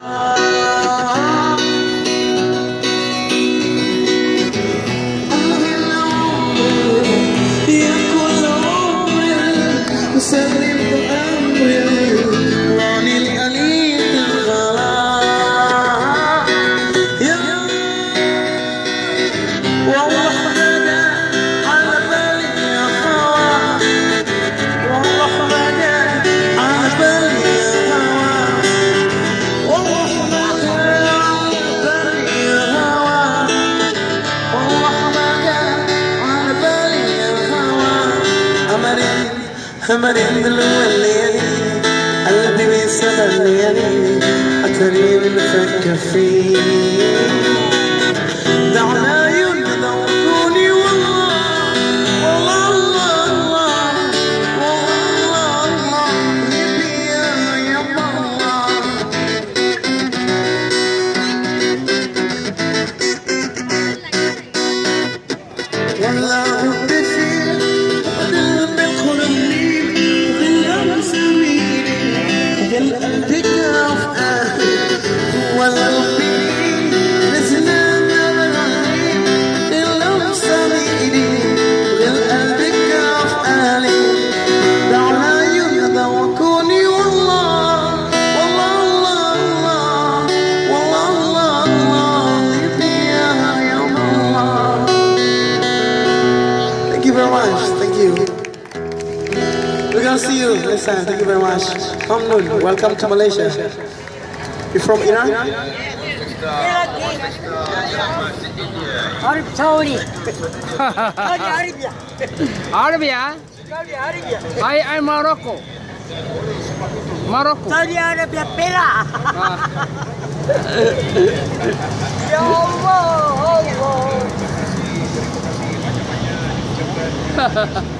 همرين الليالي قلبي بيسهر ليالي أتري بنفكر فيه دعنا عيوننا دوقوني والله والله الله والله الله قلبي يا الله والله we're gonna see you next time. Thank you very much. Kamnun, welcome to Malaysia. You from Iran? Saudi. Arabia? I'm Morocco. Morocco. Saudi Arabia, Perak. Ya Allah, Allah.